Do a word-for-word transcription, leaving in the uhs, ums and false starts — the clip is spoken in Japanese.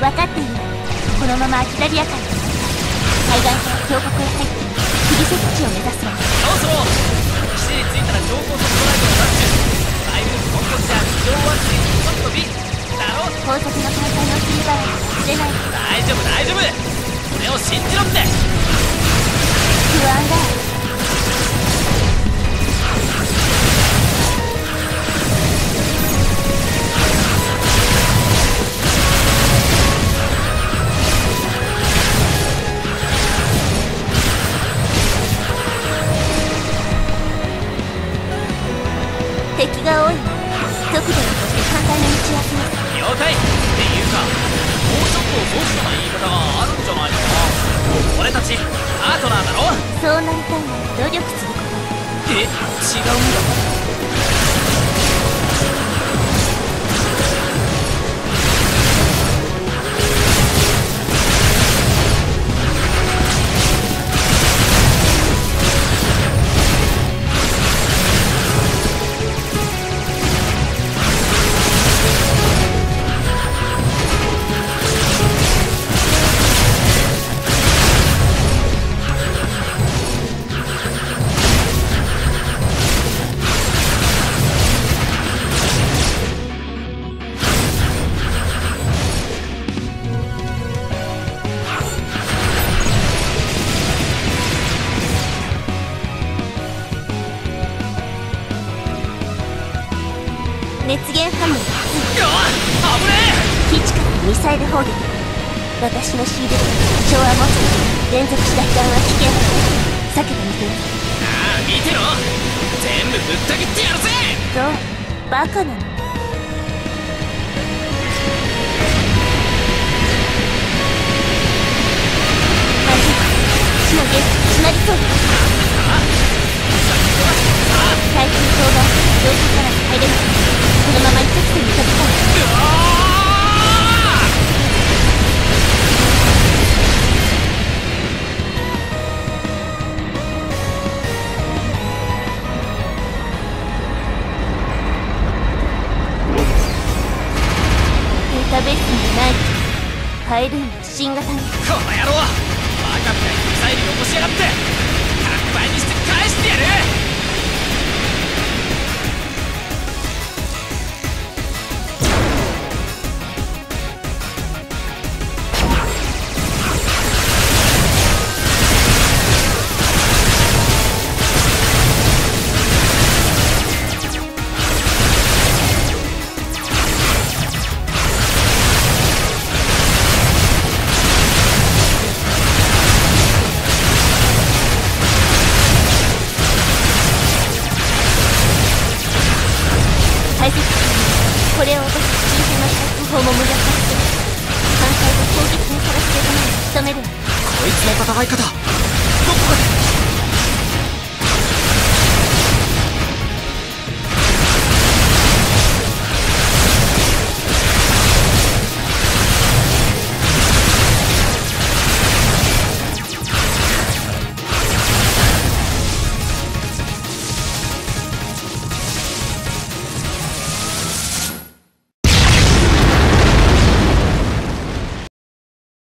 分かっている。このままアキザリア海へ海岸から峡谷へ入ってクリセッチを目指すわ。 そうそう岸に着いたら超高速ドライブをダッシュ。大分本国じゃ地上は水にちょっとビだろ。 高速の反対の切り替えは外れない。 大丈夫大丈夫俺を信じろって。 不安だ。敵が多い。速度にとって反対の道を開けます。 了解っていうかもうちょっとソフトな言い方があるんじゃないかな。俺たちパートナーだろ。 そうなりたいなら努力すること。 え違うんだ。 熱源反応がうわ危ね基地からミサイル砲撃。私のシールドが調和持つ連続した被弾は危険だ。避けてみて。 ああ見てろ全部ぶった切ってやるぜ。 そうバカなの。まずい死のゲート閉まりそうだ。対空砲が上空から入れない。このまま一直線に飛び込む。 うわデータベースにないカエルーンの新型に。 この野郎バカみたいにミサイルよこしやがってひゃくばいにして返してやる。 これを落とす新鮮な確保も無駄化して反対で攻撃にさらすれたのを仕留める。 こいつの戦い方どこかで